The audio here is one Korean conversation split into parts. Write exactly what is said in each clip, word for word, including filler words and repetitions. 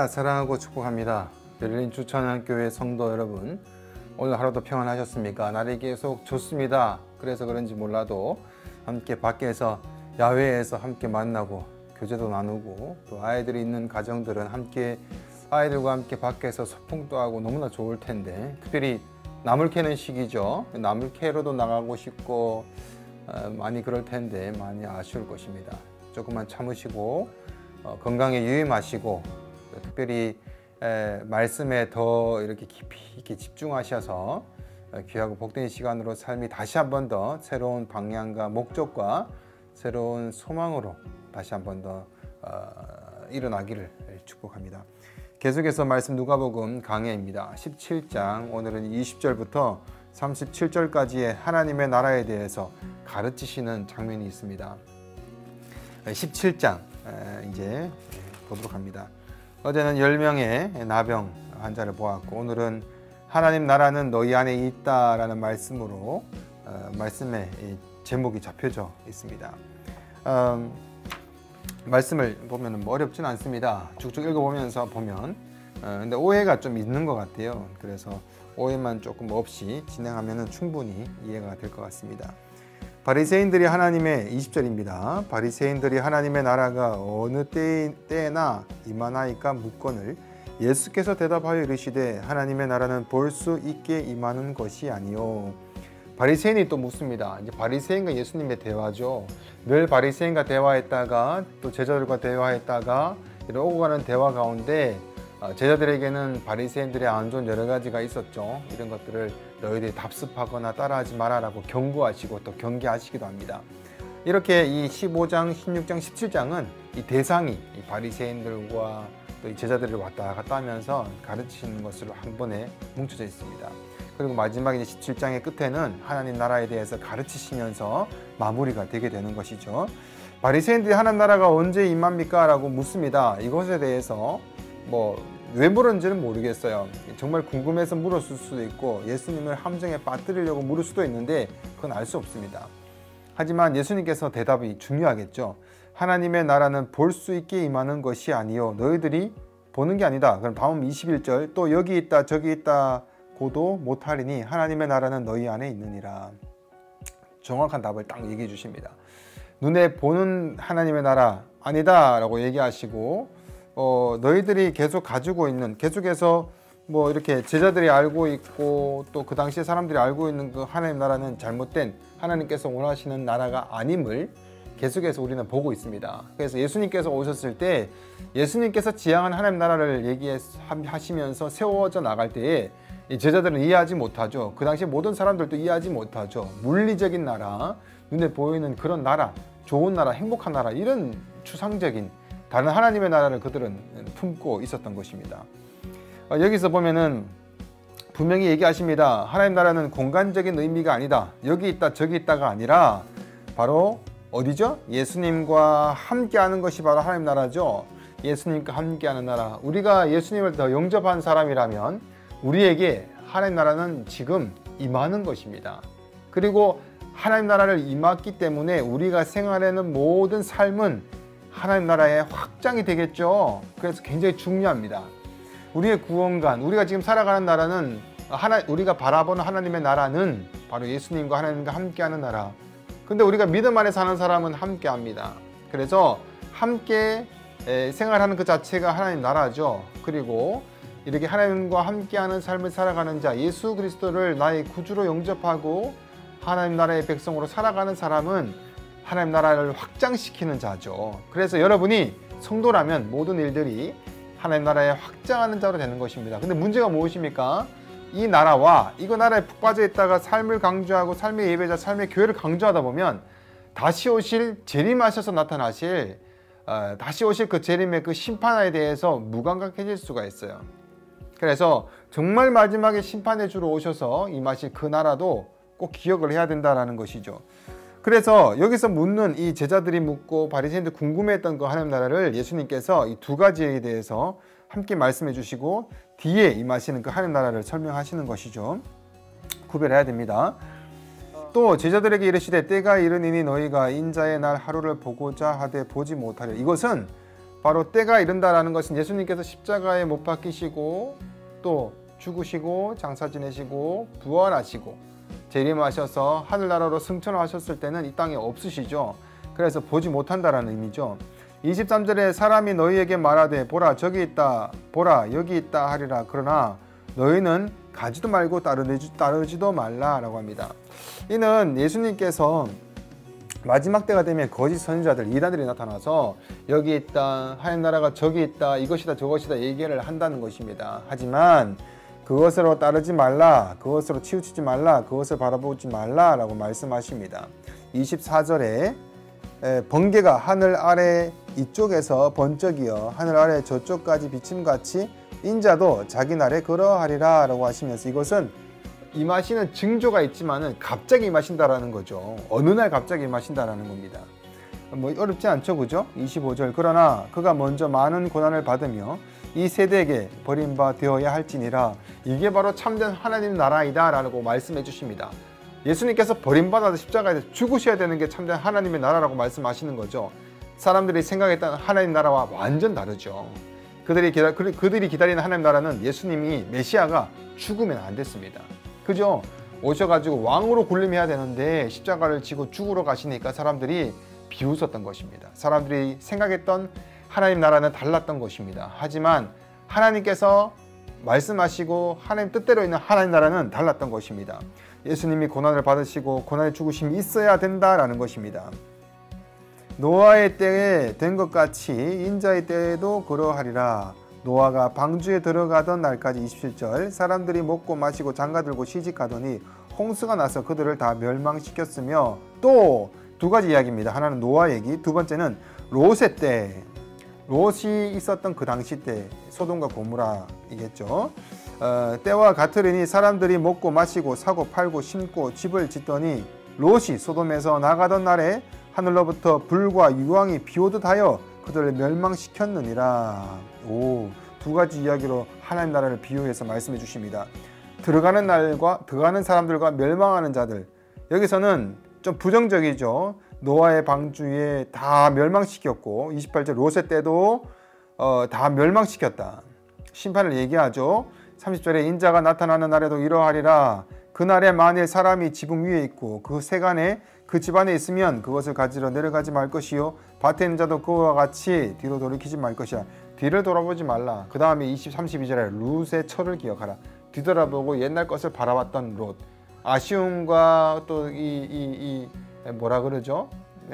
할렐루야, 사랑하고 축복합니다. 베를린 주천향교회 성도 여러분, 오늘 하루도 평안하셨습니까? 날이 계속 좋습니다. 그래서 그런지 몰라도 함께 밖에서 야외에서 함께 만나고 교제도 나누고, 또 아이들이 있는 가정들은 함께 아이들과 함께 밖에서 소풍도 하고 너무나 좋을 텐데, 특별히 나물 캐는 시기죠. 나물 캐러도 나가고 싶고 어, 많이 그럴 텐데 많이 아쉬울 것입니다. 조금만 참으시고 어, 건강에 유의하시고, 특별히 에, 말씀에 더 이렇게 깊이 이렇게 집중하셔서 어, 귀하고 복된 시간으로 삶이 다시 한 번 더 새로운 방향과 목적과 새로운 소망으로 다시 한 번 더 어, 일어나기를 축복합니다. 계속해서 말씀 누가복음 강해입니다. 십칠 장, 오늘은 이십 절부터 삼십칠 절까지의 하나님의 나라에 대해서 가르치시는 장면이 있습니다. 십칠 장 이제 보도록 합니다. 어제는 열 명의 나병 환자를 보았고, 오늘은 하나님 나라는 너희 안에 있다라는 말씀으로 어, 말씀의 제목이 잡혀져 있습니다. 어, 말씀을 보면 뭐 어렵진 않습니다. 쭉쭉 읽어보면서 보면 어, 근데 오해가 좀 있는 것 같아요. 그래서 오해만 조금 없이 진행하면 충분히 이해가 될 것 같습니다. 바리새인들이 하나님의 이십 절입니다. 바리새인들이 하나님의 나라가 어느 때, 때나 임하나이까 묻거늘 예수께서 대답하여 이르시되 하나님의 나라는 볼 수 있게 임하는 것이 아니요. 바리새인이 또 묻습니다. 이제 바리새인과 예수님의 대화죠. 늘 바리새인과 대화했다가 또 제자들과 대화했다가 이런 오고 가는 대화 가운데 제자들에게는 바리새인들의 안 좋은 여러 가지가 있었죠. 이런 것들을 너희들이 답습하거나 따라하지 마라라고 경고하시고 또 경계하시기도 합니다. 이렇게 이 십오 장, 십육 장, 십칠 장은 이 대상이 이 바리새인들과 또 이 제자들을 왔다 갔다 하면서 가르치는 것으로 한 번에 뭉쳐져 있습니다. 그리고 마지막 이제 십칠 장의 끝에는 하나님 나라에 대해서 가르치시면서 마무리가 되게 되는 것이죠. 바리새인들이 하나님 나라가 언제 임합니까? 라고 묻습니다. 이것에 대해서 뭐 왜 물었는지는 모르겠어요. 정말 궁금해서 물었을 수도 있고 예수님을 함정에 빠뜨리려고 물을 수도 있는데 그건 알 수 없습니다. 하지만 예수님께서 대답이 중요하겠죠. 하나님의 나라는 볼 수 있게 임하는 것이 아니요 너희들이 보는 게 아니다. 그럼 다음 이십일 절, 또 여기 있다 저기 있다 고도 못하리니 하나님의 나라는 너희 안에 있느니라. 정확한 답을 딱 얘기해 주십니다. 눈에 보는 하나님의 나라 아니다 라고 얘기하시고, 어, 너희들이 계속 가지고 있는, 계속해서 뭐 이렇게 제자들이 알고 있고 또 그 당시에 사람들이 알고 있는 그 하나님 나라는 잘못된, 하나님께서 원하시는 나라가 아님을 계속해서 우리는 보고 있습니다. 그래서 예수님께서 오셨을 때 예수님께서 지향한 하나님 나라를 얘기하시면서 세워져 나갈 때에 이 제자들은 이해하지 못하죠. 그 당시 모든 사람들도 이해하지 못하죠. 물리적인 나라, 눈에 보이는 그런 나라, 좋은 나라, 행복한 나라, 이런 추상적인 다른 하나님의 나라를 그들은 품고 있었던 것입니다. 어, 여기서 보면은 분명히 얘기하십니다. 하나님 나라는 공간적인 의미가 아니다. 여기 있다 저기 있다가 아니라 바로 어디죠? 예수님과 함께하는 것이 바로 하나님 나라죠. 예수님과 함께하는 나라. 우리가 예수님을 더 영접한 사람이라면 우리에게 하나님 나라는 지금 임하는 것입니다. 그리고 하나님 나라를 임했기 때문에 우리가 생활하는 모든 삶은 하나님 나라의 확장이 되겠죠. 그래서 굉장히 중요합니다. 우리의 구원관, 우리가 지금 살아가는 나라는, 하나, 우리가 바라보는 하나님의 나라는 바로 예수님과 하나님과 함께하는 나라. 근데 우리가 믿음 안에 사는 사람은 함께합니다. 그래서 함께 생활하는 그 자체가 하나님 나라죠. 그리고 이렇게 하나님과 함께하는 삶을 살아가는 자, 예수 그리스도를 나의 구주로 영접하고 하나님 나라의 백성으로 살아가는 사람은 하나님 나라를 확장시키는 자죠. 그래서 여러분이 성도라면 모든 일들이 하나님 나라에 확장하는 자로 되는 것입니다. 근데 문제가 무엇입니까? 이 나라와 이거 나라에 푹 빠져 있다가 삶을 강조하고 삶의 예배자, 삶의 교회를 강조하다 보면 다시 오실, 재림하셔서 나타나실 어, 다시 오실 그 재림의 그 심판에 대해서 무감각해질 수가 있어요. 그래서 정말 마지막에 심판의 주로 오셔서 임하실 그 나라도 꼭 기억을 해야 된다는 것이죠. 그래서 여기서 묻는 이 제자들이 묻고 바리새인들 궁금해했던 그 하나님 나라를 예수님께서 이 두 가지에 대해서 함께 말씀해 주시고 뒤에 임하시는 그 하나님 나라를 설명하시는 것이죠. 구별해야 됩니다. 또 제자들에게 이르시되 때가 이르니니 너희가 인자의 날 하루를 보고자 하되 보지 못하리라. 이것은 바로 때가 이른다라는 것은 예수님께서 십자가에 못 박히시고 또 죽으시고 장사 지내시고 부활하시고 재림하셔서 하늘나라로 승천하셨을 때는 이 땅에 없으시죠. 그래서 보지 못한다라는 의미죠. 이십삼 절에 사람이 너희에게 말하되 보라 저기 있다 보라 여기 있다 하리라. 그러나 너희는 가지도 말고 따르지, 따르지도 말라 라고 합니다. 이는 예수님께서 마지막 때가 되면 거짓 선지자들 이단들이 나타나서 여기 있다 하나님 나라가 저기 있다 이것이다 저것이다 얘기를 한다는 것입니다. 하지만 그것으로 따르지 말라 그것으로 치우치지 말라 그것을 바라보지 말라 라고 말씀하십니다. 이십사 절에 번개가 하늘 아래 이쪽에서 번쩍이어 하늘 아래 저쪽까지 비침같이 인자도 자기 날에 그러하리라 라고 하시면서 이것은 임하시는 징조가 있지만은 갑자기 임하신다라는 거죠. 어느 날 갑자기 임하신다라는 겁니다. 뭐 어렵지 않죠, 그죠? 이십오 절 그러나 그가 먼저 많은 고난을 받으며 이 세대에게 버림바 되어야 할지니라. 이게 바로 참된 하나님 나라이다 라고 말씀해 주십니다. 예수님께서 버림받아서 십자가에서 죽으셔야 되는 게 참된 하나님의 나라라고 말씀하시는 거죠. 사람들이 생각했던 하나님 나라와 완전 다르죠. 그들이, 기다, 그들이 기다리는 하나님 나라는 예수님이 메시아가 죽으면 안 됐습니다. 그죠? 오셔가지고 왕으로 군림해야 되는데 십자가를 지고 죽으러 가시니까 사람들이 비웃었던 것입니다. 사람들이 생각했던 하나님 나라는 달랐던 것입니다. 하지만 하나님께서 말씀하시고 하나님 뜻대로 있는 하나님 나라는 달랐던 것입니다. 예수님이 고난을 받으시고 고난의 죽으심이 있어야 된다라는 것입니다. 노아의 때에 된 것 같이 인자의 때에도 그러하리라. 노아가 방주에 들어가던 날까지 이십칠 절 사람들이 먹고 마시고 장가들고 시집가더니 홍수가 나서 그들을 다 멸망시켰으며 또 두 가지 이야기입니다. 하나는 노아 얘기, 두 번째는 롯의 때, 롯이 있었던 그 당시 때 소돔과 고모라이겠죠. 어, 때와 같으리니 사람들이 먹고 마시고 사고 팔고 심고 집을 짓더니 롯이 소돔에서 나가던 날에 하늘로부터 불과 유황이 비오듯 하여 그들을 멸망시켰느니라. 오, 두 가지 이야기로 하나님 나라를 비유해서 말씀해 주십니다. 들어가는 날과 들어가는 사람들과 멸망하는 자들. 여기서는 좀 부정적이죠. 노아의 방주에 다 멸망시켰고 이십팔 절 롯의 때도 어, 다 멸망시켰다. 심판을 얘기하죠. 삼십 절에 인자가 나타나는 날에도 이러하리라. 그날에 만일 사람이 지붕 위에 있고 그 세간에 그 집안에 있으면 그것을 가지러 내려가지 말 것이요 밭에 있는 자도 그와 같이 뒤로 돌이키지 말 것이라. 뒤를 돌아보지 말라. 그 다음에 이십, 삼십이 절에 롯의 철을 기억하라. 뒤돌아보고 옛날 것을 바라봤던 롯. 아쉬움과 또 이 이 이 뭐라 그러죠?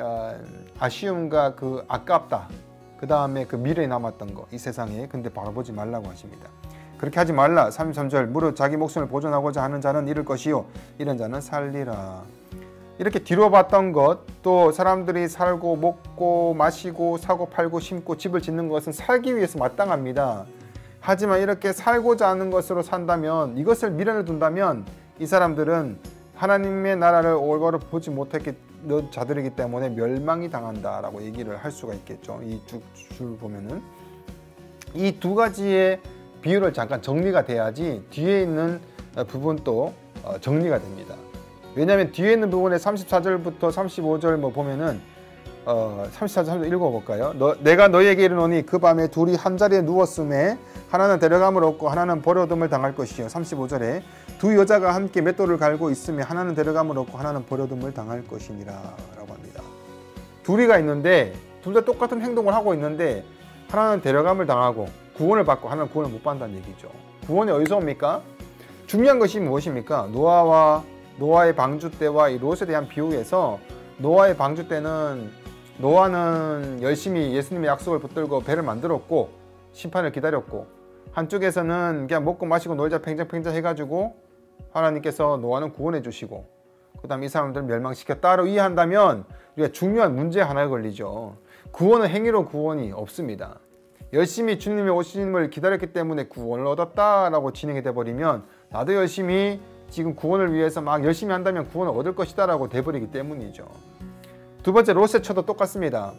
아쉬움과 그 아깝다. 그 다음에 그 미래에 남았던 거 이 세상에 근데 바라보지 말라고 하십니다. 그렇게 하지 말라. 삼십삼 절 무릇 자기 목숨을 보존하고자 하는 자는 잃을 것이요 이런 자는 살리라. 이렇게 뒤로 봤던 것, 또 사람들이 살고 먹고 마시고 사고 팔고 심고 집을 짓는 것은 살기 위해서 마땅합니다. 하지만 이렇게 살고자 하는 것으로 산다면, 이것을 미련을 둔다면 이 사람들은 하나님의 나라를 올바로 보지 못했기 자들이기 때문에 멸망이 당한다라고 얘기를 할 수가 있겠죠. 이 줄 보면은 이 두 가지의 비유를 잠깐 정리가 돼야지 뒤에 있는 부분도 정리가 됩니다. 왜냐하면 뒤에 있는 부분에 삼십사 절부터 삼십오 절 뭐 보면은 어, 삼십사 절 읽어볼까요? 너, 내가 너희에게 이르노니 그 밤에 둘이 한 자리에 누웠음에 하나는 데려감을 얻고 하나는 버려둠을 당할 것이요. 삼십오 절에 두 여자가 함께 맷돌을 갈고 있으며 하나는 데려감을 얻고 하나는 버려둠을 당할 것이니라 라고 합니다. 둘이가 있는데 둘 다 똑같은 행동을 하고 있는데 하나는 데려감을 당하고 구원을 받고 하나는 구원을 못 받는다는 얘기죠. 구원이 어디서 옵니까? 중요한 것이 무엇입니까? 노아와 노아의 방주 때와 이 롯에 대한 비유에서 노아의 방주 때는 노아는 열심히 예수님의 약속을 붙들고 배를 만들었고 심판을 기다렸고, 한쪽에서는 그냥 먹고 마시고 놀자 팽장팽장 해가지고 하나님께서 노아는 구원해 주시고 그 다음에 이 사람들을 멸망시켰다로 이해한다면 우리가 중요한 문제 하나에 걸리죠. 구원은 행위로 구원이 없습니다. 열심히 주님의 오심을 기다렸기 때문에 구원을 얻었다라고 진행이 돼버리면 나도 열심히 지금 구원을 위해서 막 열심히 한다면 구원을 얻을 것이다 라고 돼버리기 때문이죠. 두 번째 롯의 처도 똑같습니다.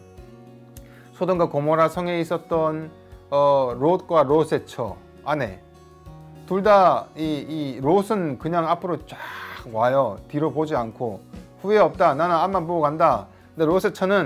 소돔과 고모라 성에 있었던 어, 롯과 롯의 처 아내 둘 다 이 이 롯은 그냥 앞으로 쫙 와요. 뒤로 보지 않고 후회 없다. 나는 앞만 보고 간다. 근데 롯의 처는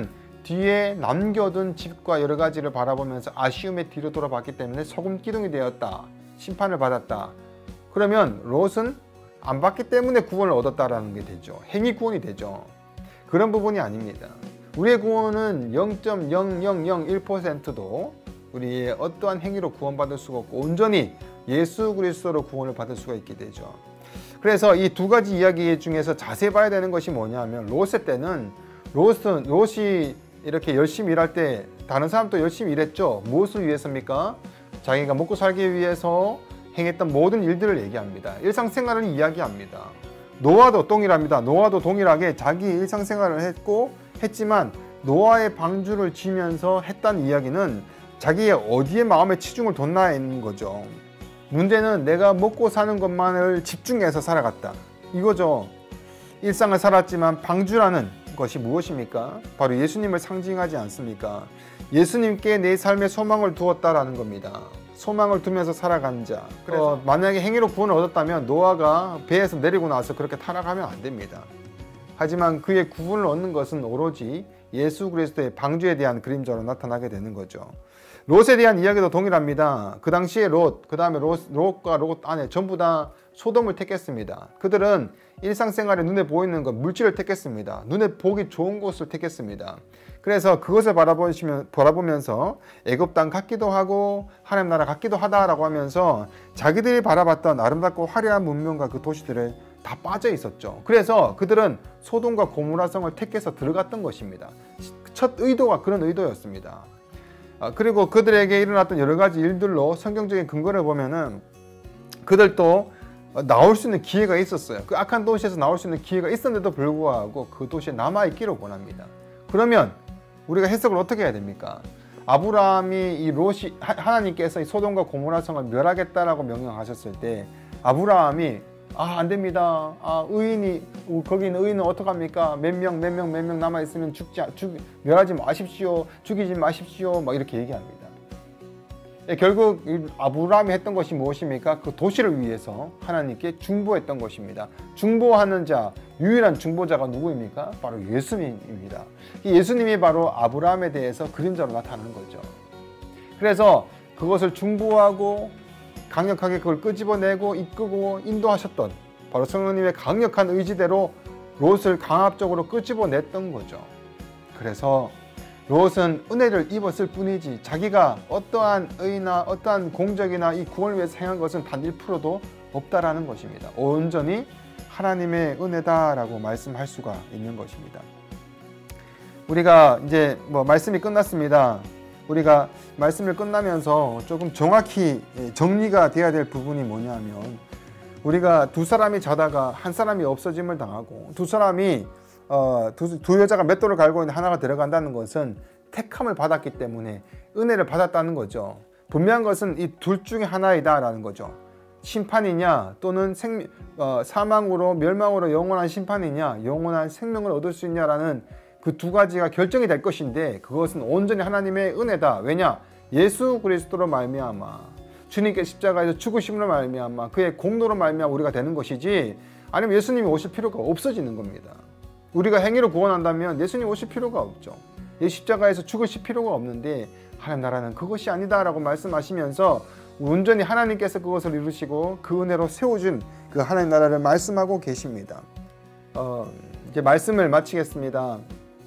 뒤에 남겨둔 집과 여러 가지를 바라보면서 아쉬움에 뒤로 돌아봤기 때문에 소금 기둥이 되었다. 심판을 받았다. 그러면 롯은 안 받기 때문에 구원을 얻었다라는 게 되죠. 행위 구원이 되죠. 그런 부분이 아닙니다. 우리의 구원은 영 점 영영영일 퍼센트도 우리의 어떠한 행위로 구원받을 수가 없고 온전히 예수 그리스도로 구원을 받을 수가 있게 되죠. 그래서 이 두 가지 이야기 중에서 자세히 봐야 되는 것이 뭐냐면 롯의 때는 롯은, 롯이 이렇게 열심히 일할 때 다른 사람도 열심히 일했죠. 무엇을 위해서입니까? 자기가 먹고 살기 위해서 행했던 모든 일들을 얘기합니다. 일상생활을 이야기합니다. 노아도 동일합니다. 노아도 동일하게 자기 일상생활을 했고 했지만 노아의 방주를 지면서 했다는 이야기는 자기의 어디에 마음의 치중을 뒀나인 거죠. 문제는 내가 먹고 사는 것만을 집중해서 살아갔다. 이거죠. 일상을 살았지만 방주라는 것이 무엇입니까? 바로 예수님을 상징하지 않습니까? 예수님께 내 삶에 소망을 두었다라는 겁니다. 소망을 두면서 살아간 자. 그래서 어, 만약에 행위로 구원을 얻었다면 노아가 배에서 내리고 나서 그렇게 타락하면 안 됩니다. 하지만 그의 구원을 얻는 것은 오로지 예수 그리스도의 방주에 대한 그림자로 나타나게 되는 거죠. 롯에 대한 이야기도 동일합니다. 그 당시에 롯, 그 다음에 롯, 롯과 롯 아내 전부 다 소돔을 택했습니다. 그들은 일상생활에 눈에 보이는 것, 물질을 택했습니다. 눈에 보기 좋은 곳을 택했습니다. 그래서 그것을 바라보시면, 바라보면서 애굽 땅 같기도 하고 하나님 나라 같기도 하다라고 하면서 자기들이 바라봤던 아름답고 화려한 문명과 그 도시들을 다 빠져 있었죠. 그래서 그들은 소돔과 고모라성을 택해서 들어갔던 것입니다. 첫 의도가 그런 의도였습니다. 그리고 그들에게 일어났던 여러 가지 일들로 성경적인 근거를 보면은 그들도 나올 수 있는 기회가 있었어요. 그 악한 도시에서 나올 수 있는 기회가 있었는데도 불구하고 그 도시에 남아있기를 원합니다. 그러면 우리가 해석을 어떻게 해야 됩니까? 아브라함이 이 롯이 하나님께서 이 소돔과 고모라 성을 멸하겠다라고 명령하셨을 때 아브라함이 아, 안 됩니다. 아, 의인이 거기 있는 의인은 어떡합니까? 몇 명, 몇 명, 몇 명 남아 있으면 죽지 죽 멸하지 마십시오. 죽이지 마십시오. 막 이렇게 얘기합니다. 예, 결국 아브라함이 했던 것이 무엇입니까? 그 도시를 위해서 하나님께 중보했던 것입니다. 중보하는 자, 유일한 중보자가 누구입니까? 바로 예수님입니다. 예수님이 바로 아브라함에 대해서 그림자로 나타나는 거죠. 그래서 그것을 중보하고 강력하게 그걸 끄집어내고 이끄고 인도하셨던 바로 성령님의 강력한 의지대로 롯을 강압적으로 끄집어냈던 거죠. 그래서 롯은 은혜를 입었을 뿐이지 자기가 어떠한 의나 어떠한 공적이나 이 구원을 위해서 행한 것은 단 일 퍼센트도 없다라는 것입니다. 온전히 하나님의 은혜다라고 말씀할 수가 있는 것입니다. 우리가 이제 뭐 말씀이 끝났습니다. 우리가 말씀을 끝나면서 조금 정확히 정리가 돼야 될 부분이 뭐냐면 우리가 두 사람이 자다가 한 사람이 없어짐을 당하고 두 사람이 어, 두, 두 여자가 맷돌을 갈고 있는데 하나가 들어간다는 것은 택함을 받았기 때문에 은혜를 받았다는 거죠. 분명한 것은 이 둘 중에 하나이다 라는 거죠. 심판이냐 또는 생, 어, 사망으로 멸망으로 영원한 심판이냐 영원한 생명을 얻을 수 있냐라는 그 두 가지가 결정이 될 것인데 그것은 온전히 하나님의 은혜다. 왜냐? 예수 그리스도로 말미암아 주님께 십자가에서 죽으심으로 말미암아 그의 공로로 말미암아 우리가 되는 것이지 아니면 예수님이 오실 필요가 없어지는 겁니다. 우리가 행위로 구원한다면 예수님 오실 필요가 없죠. 예수 십자가에서 죽으실 필요가 없는데 하나님 나라는 그것이 아니다라고 말씀하시면서 온전히 하나님께서 그것을 이루시고 그 은혜로 세워준 그 하나님 나라를 말씀하고 계십니다. 어, 이제 말씀을 마치겠습니다.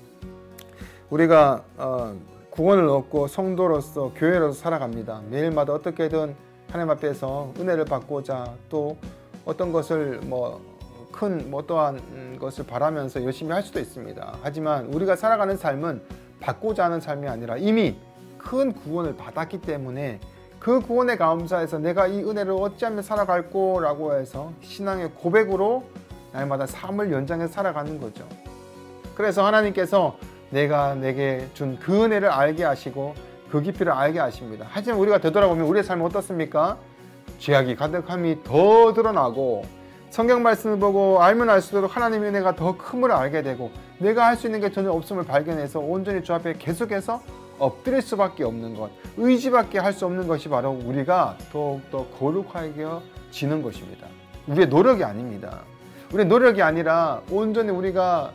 우리가 어, 구원을 얻고 성도로서 교회로서 살아갑니다. 매일마다 어떻게든 하나님 앞에서 은혜를 받고자 또 어떤 것을 뭐 큰 뭐 어떠한 것을 바라면서 열심히 할 수도 있습니다. 하지만 우리가 살아가는 삶은 받고자 하는 삶이 아니라 이미 큰 구원을 받았기 때문에 그 구원에 감사해서 내가 이 은혜를 어찌하면 살아갈꼬 라고 해서 신앙의 고백으로 날마다 삶을 연장해서 살아가는 거죠. 그래서 하나님께서 내가 내게 준 그 은혜를 알게 하시고 그 깊이를 알게 하십니다. 하지만 우리가 되돌아보면 우리의 삶은 어떻습니까? 죄악이 가득함이 더 드러나고 성경 말씀을 보고 알면 알수록 하나님의 은혜가 더 큼을 알게 되고 내가 할 수 있는 게 전혀 없음을 발견해서 온전히 주 앞에 계속해서 엎드릴 수밖에 없는 것, 의지밖에 할 수 없는 것이 바로 우리가 더욱더 거룩하게지는 것입니다. 우리의 노력이 아닙니다. 우리의 노력이 아니라 온전히 우리가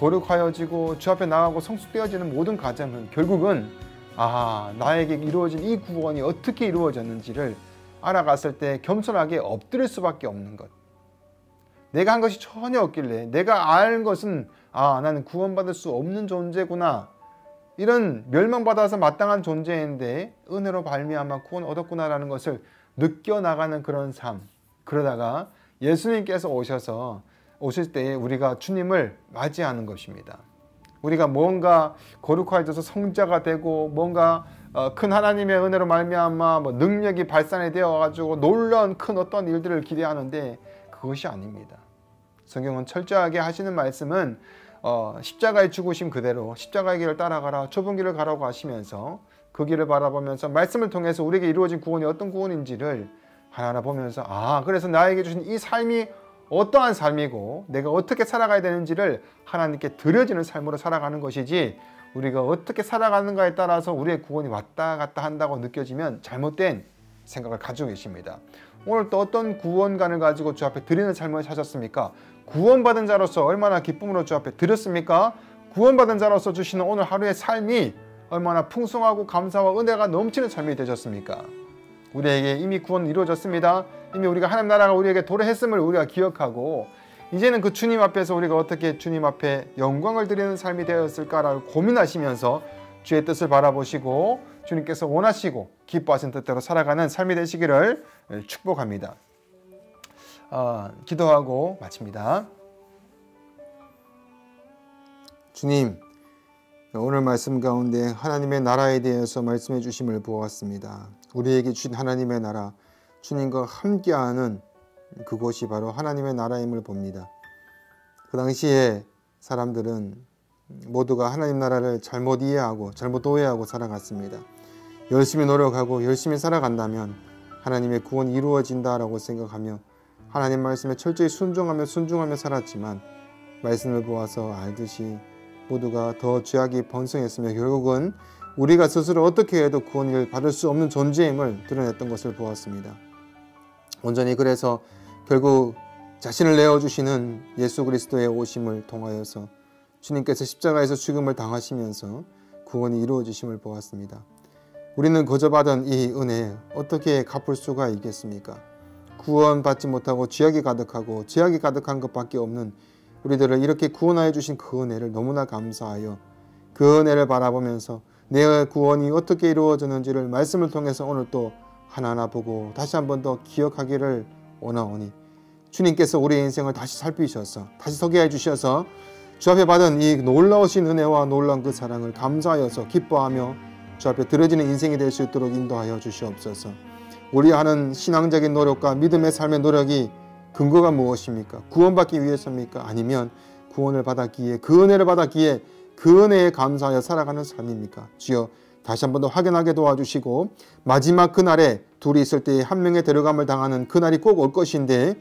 거룩하여지고 주 앞에 나가고 성숙되어지는 모든 과정은 결국은 아, 나에게 이루어진 이 구원이 어떻게 이루어졌는지를 알아갔을 때 겸손하게 엎드릴 수밖에 없는 것. 내가 한 것이 전혀 없길래 내가 알 것은 아, 나는 구원받을 수 없는 존재구나. 이런 멸망받아서 마땅한 존재인데 은혜로 발미암아 구원 얻었구나라는 것을 느껴나가는 그런 삶. 그러다가 예수님께서 오셔서 오실 때 우리가 주님을 맞이하는 것입니다. 우리가 뭔가 거룩해져서 성자가 되고 뭔가 큰 하나님의 은혜로 말미암아 뭐 능력이 발산이 되어 가지고 놀라운 큰 어떤 일들을 기대하는데 그것이 아닙니다. 성경은 철저하게 하시는 말씀은 어, 십자가의 죽으심 그대로 십자가의 길을 따라가라, 좁은 길을 가라고 하시면서 그 길을 바라보면서 말씀을 통해서 우리에게 이루어진 구원이 어떤 구원인지를 하나하나 보면서 아, 그래서 나에게 주신 이 삶이 어떠한 삶이고 내가 어떻게 살아가야 되는지를 하나님께 드려지는 삶으로 살아가는 것이지, 우리가 어떻게 살아가는가에 따라서 우리의 구원이 왔다 갔다 한다고 느껴지면 잘못된 생각을 가지고 계십니다. 오늘 또 어떤 구원관을 가지고 주 앞에 드리는 삶을 사셨습니까? 구원받은 자로서 얼마나 기쁨으로 주 앞에 드렸습니까? 구원받은 자로서 주시는 오늘 하루의 삶이 얼마나 풍성하고 감사와 은혜가 넘치는 삶이 되셨습니까? 우리에게 이미 구원 이루어졌습니다. 이미 우리가 하나님 나라가 우리에게 도래했음을 우리가 기억하고 이제는 그 주님 앞에서 우리가 어떻게 주님 앞에 영광을 드리는 삶이 되었을까라고 고민하시면서 주의 뜻을 바라보시고 주님께서 원하시고 기뻐하신 뜻대로 살아가는 삶이 되시기를 축복합니다. 어, 기도하고 마칩니다. 주님, 오늘 말씀 가운데 하나님의 나라에 대해서 말씀해 주심을 보았습니다. 우리에게 주신 하나님의 나라, 주님과 함께하는 그곳이 바로 하나님의 나라임을 봅니다. 그 당시에 사람들은 모두가 하나님 나라를 잘못 이해하고 잘못 오해하고 살아갔습니다. 열심히 노력하고 열심히 살아간다면 하나님의 구원이 이루어진다라고 생각하며 하나님 말씀에 철저히 순종하며 순종하며 살았지만 말씀을 보아서 알듯이 모두가 더 죄악이 번성했으며 결국은 우리가 스스로 어떻게 해도 구원을 받을 수 없는 존재임을 드러냈던 것을 보았습니다. 온전히 그래서 결국 자신을 내어주시는 예수 그리스도의 오심을 통하여서 주님께서 십자가에서 죽음을 당하시면서 구원이 이루어지심을 보았습니다. 우리는 거저 받은 이 은혜 어떻게 갚을 수가 있겠습니까? 구원받지 못하고 죄악이 가득하고 죄악이 가득한 것밖에 없는 우리들을 이렇게 구원하여 주신 그 은혜를 너무나 감사하여 그 은혜를 바라보면서 내 구원이 어떻게 이루어졌는지를 말씀을 통해서 오늘 또 하나하나 보고 다시 한 번 더 기억하기를 원하오니 주님께서 우리의 인생을 다시 살피셔서 다시 서게 해주셔서 주 앞에 받은 이 놀라우신 은혜와 놀라운 그 사랑을 감사하여서 기뻐하며 주 앞에 드려지는 인생이 될 수 있도록 인도하여 주시옵소서. 우리 하는 신앙적인 노력과 믿음의 삶의 노력이 근거가 무엇입니까? 구원받기 위해서입니까? 아니면 구원을 받았기에 그 은혜를 받았기에 그 은혜에 감사하여 살아가는 삶입니까? 주여 다시 한 번 더 확인하게 도와주시고 마지막 그날에 둘이 있을 때에 한 명의 데려감을 당하는 그날이 꼭 올 것인데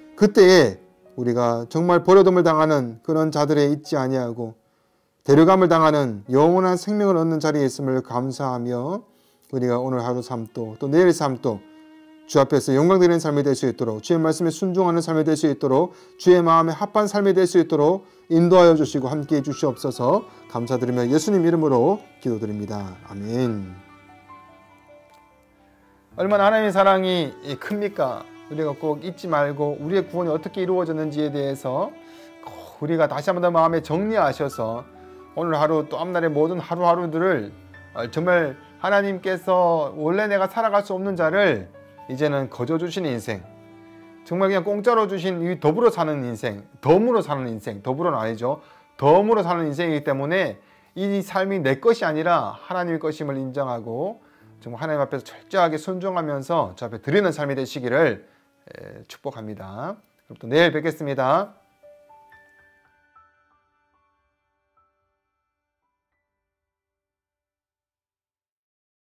그때에 우리가 정말 버려둠을 당하는 그런 자들에 있지 아니하고 데려감을 당하는 영원한 생명을 얻는 자리에 있음을 감사하며 우리가 오늘 하루 삶도 또 내일 삶도 주 앞에서 영광드리는 삶이 될 수 있도록 주의 말씀에 순종하는 삶이 될 수 있도록 주의 마음에 합한 삶이 될 수 있도록 인도하여 주시고 함께해 주시옵소서. 감사드리며 예수님 이름으로 기도드립니다. 아멘. 얼마나 하나님의 사랑이 큽니까? 우리가 꼭 잊지 말고 우리의 구원이 어떻게 이루어졌는지에 대해서 우리가 다시 한번 더 마음에 정리하셔서 오늘 하루 또 앞날의 모든 하루하루들을 정말 하나님께서 원래 내가 살아갈 수 없는 자를 이제는 거저 주신 인생, 정말 그냥 공짜로 주신 이 더불어 사는 인생, 덤으로 사는 인생, 더불어는 아니죠. 덤으로 사는 인생이기 때문에 이 삶이 내 것이 아니라 하나님의 것임을 인정하고 정말 하나님 앞에서 철저하게 순종하면서 저 앞에 드리는 삶이 되시기를 축복합니다. 그럼 또 내일 뵙겠습니다.